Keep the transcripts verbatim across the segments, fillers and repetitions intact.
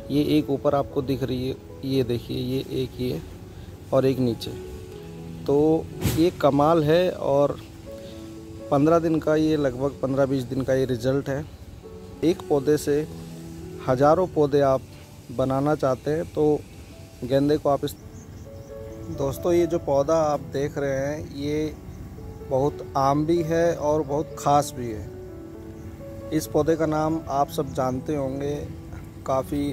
ये एक ऊपर आपको दिख रही है, ये देखिए, ये एक ये और एक नीचे। तो ये कमाल है और पंद्रह दिन का ये लगभग पंद्रह बीस दिन का ये रिज़ल्ट है। एक पौधे से हज़ारों पौधे आप बनाना चाहते हैं तो गेंदे को आप इस दोस्तों ये जो पौधा आप देख रहे हैं ये बहुत आम भी है और बहुत ख़ास भी है। इस पौधे का नाम आप सब जानते होंगे, काफ़ी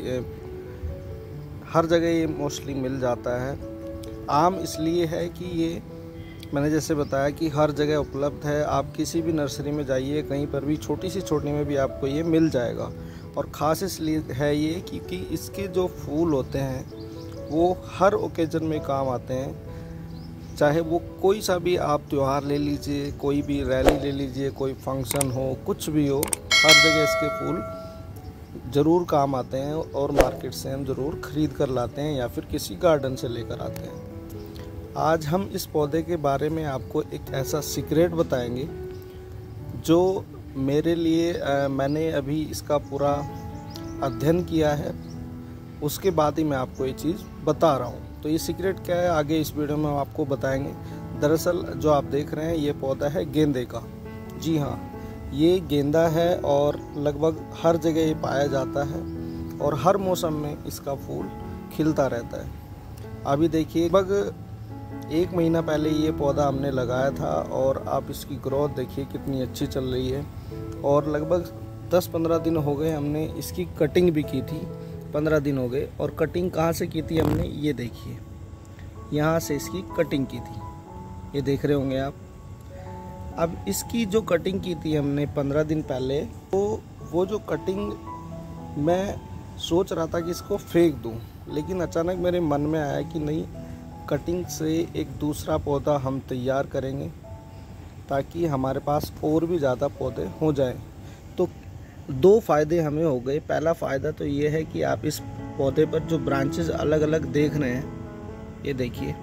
हर जगह ये मोस्टली मिल जाता है। आम इसलिए है कि ये मैंने जैसे बताया कि हर जगह उपलब्ध है। आप किसी भी नर्सरी में जाइए, कहीं पर भी छोटी सी छोटी में भी आपको ये मिल जाएगा। और ख़ास इसलिए है ये क्योंकि इसके जो फूल होते हैं वो हर ओकेजन में काम आते हैं। चाहे वो कोई सा भी आप त्यौहार ले लीजिए, कोई भी रैली ले लीजिए, कोई फंक्शन हो, कुछ भी हो, हर जगह इसके फूल ज़रूर काम आते हैं और मार्केट से हम ज़रूर ख़रीद कर लाते हैं या फिर किसी गार्डन से लेकर आते हैं। आज हम इस पौधे के बारे में आपको एक ऐसा सीक्रेट बताएंगे जो मेरे लिए आ, मैंने अभी इसका पूरा अध्ययन किया है, उसके बाद ही मैं आपको ये चीज़ बता रहा हूँ। तो ये सीक्रेट क्या है आगे इस वीडियो में हम आपको बताएंगे। दरअसल जो आप देख रहे हैं ये पौधा है गेंदे का। जी हाँ, ये गेंदा है और लगभग हर जगह ये पाया जाता है और हर मौसम में इसका फूल खिलता रहता है। अभी देखिए लगभग एक महीना पहले ये पौधा हमने लगाया था और आप इसकी ग्रोथ देखिए कितनी अच्छी चल रही है। और लगभग दस पंद्रह दिन हो गए हमने इसकी कटिंग भी की थी, पंद्रह दिन हो गए। और कटिंग कहाँ से की थी हमने, ये देखिए, यहाँ से इसकी कटिंग की थी, ये देख रहे होंगे आप। अब इसकी जो कटिंग की थी हमने पंद्रह दिन पहले, तो वो जो कटिंग मैं सोच रहा था कि इसको फेंक दूँ, लेकिन अचानक मेरे मन में आया कि नहीं, कटिंग से एक दूसरा पौधा हम तैयार करेंगे ताकि हमारे पास और भी ज़्यादा पौधे हो जाएं। तो दो फ़ायदे हमें हो गए। पहला फ़ायदा तो ये है कि आप इस पौधे पर जो ब्रांचेस अलग अलग देख रहे हैं, ये देखिए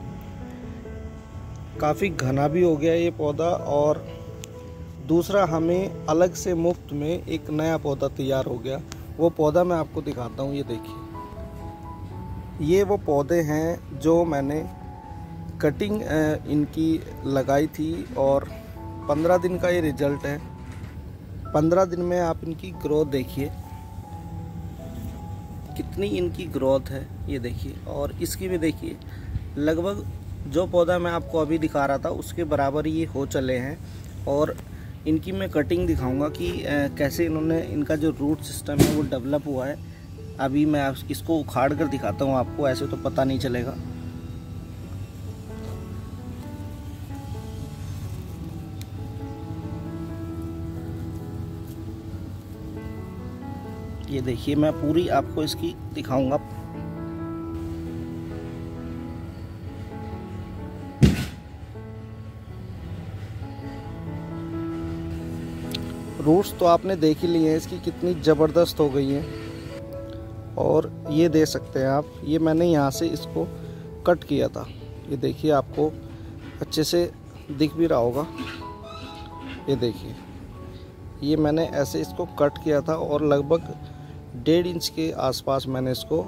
काफ़ी घना भी हो गया ये पौधा। और दूसरा, हमें अलग से मुफ्त में एक नया पौधा तैयार हो गया। वो पौधा मैं आपको दिखाता हूँ, ये देखिए, ये वो पौधे हैं जो मैंने कटिंग इनकी लगाई थी और पंद्रह दिन का ये रिज़ल्ट है। पंद्रह दिन में आप इनकी ग्रोथ देखिए, कितनी इनकी ग्रोथ है, ये देखिए। और इसकी भी देखिए, लगभग जो पौधा मैं आपको अभी दिखा रहा था उसके बराबर ये हो चले हैं। और इनकी मैं कटिंग दिखाऊंगा कि कैसे इन्होंने, इनका जो रूट सिस्टम है वो डेवलप हुआ है। अभी मैं इसको उखाड़ कर दिखाता हूँ आपको, ऐसे तो पता नहीं चलेगा। ये देखिए, मैं पूरी आपको इसकी दिखाऊंगा। रूट्स तो आपने देख ही लिए हैं, इसकी कितनी ज़बरदस्त हो गई है। और ये दे सकते हैं आप, ये मैंने यहाँ से इसको कट किया था, ये देखिए, आपको अच्छे से दिख भी रहा होगा। ये देखिए, ये मैंने ऐसे इसको कट किया था और लगभग डेढ़ इंच के आसपास मैंने इसको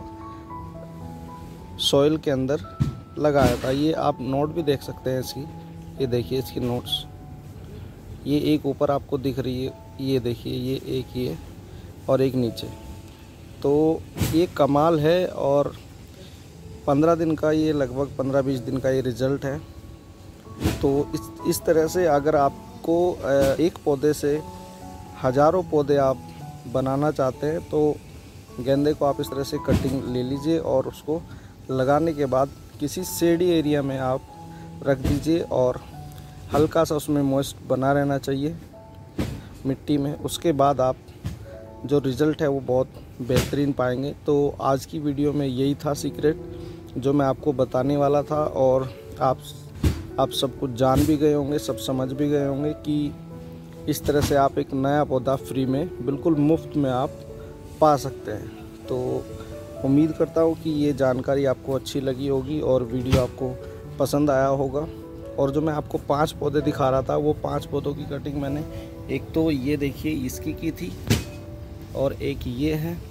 सॉइल के अंदर लगाया था। ये आप नोट भी देख सकते हैं इसकी, ये देखिए इसकी नोट्स, ये एक ऊपर आपको दिख रही है, ये देखिए, ये एक ये और एक नीचे। तो ये कमाल है और पंद्रह दिन का ये लगभग पंद्रह बीस दिन का ये रिज़ल्ट है। तो इस इस तरह से अगर आपको एक पौधे से हज़ारों पौधे आप बनाना चाहते हैं तो गेंदे को आप इस तरह से कटिंग ले लीजिए और उसको लगाने के बाद किसी शेडी एरिया में आप रख दीजिए और हल्का सा उसमें मॉइस्ट बना रहना चाहिए मिट्टी में। उसके बाद आप जो रिज़ल्ट है वो बहुत बेहतरीन पाएंगे। तो आज की वीडियो में यही था सीक्रेट जो मैं आपको बताने वाला था। और आप आप सब कुछ जान भी गए होंगे, सब समझ भी गए होंगे कि इस तरह से आप एक नया पौधा फ्री में बिल्कुल मुफ्त में आप पा सकते हैं। तो उम्मीद करता हूँ कि ये जानकारी आपको अच्छी लगी होगी और वीडियो आपको पसंद आया होगा। और जो मैं आपको पांच पौधे दिखा रहा था वो पांच पौधों की कटिंग मैंने, एक तो ये देखिए इसकी की थी और एक ये है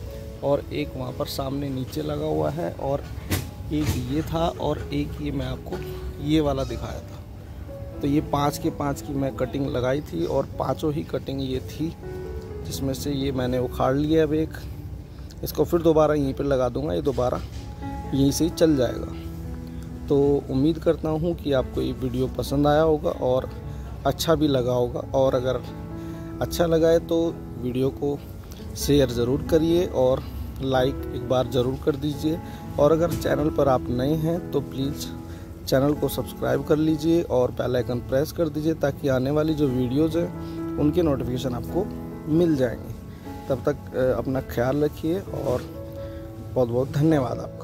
और एक वहाँ पर सामने नीचे लगा हुआ है, और एक ये था, और एक ये मैं आपको ये वाला दिखाया था। तो ये पाँच के पाँच की मैं कटिंग लगाई थी, और पांचों ही कटिंग ये थी, जिसमें से ये मैंने उखाड़ लिया। अब एक इसको फिर दोबारा यहीं पर लगा दूंगा, ये दोबारा यहीं से ही चल जाएगा। तो उम्मीद करता हूँ कि आपको ये वीडियो पसंद आया होगा और अच्छा भी लगा होगा, और अगर अच्छा लगा है तो वीडियो को शेयर ज़रूर करिए और लाइक एक बार ज़रूर कर दीजिए। और अगर चैनल पर आप नए हैं तो प्लीज़ चैनल को सब्सक्राइब कर लीजिए और बेल आइकन प्रेस कर दीजिए, ताकि आने वाली जो वीडियोज़ हैं उनके नोटिफिकेशन आपको मिल जाएंगे। तब तक अपना ख्याल रखिए और बहुत बहुत धन्यवाद आपका।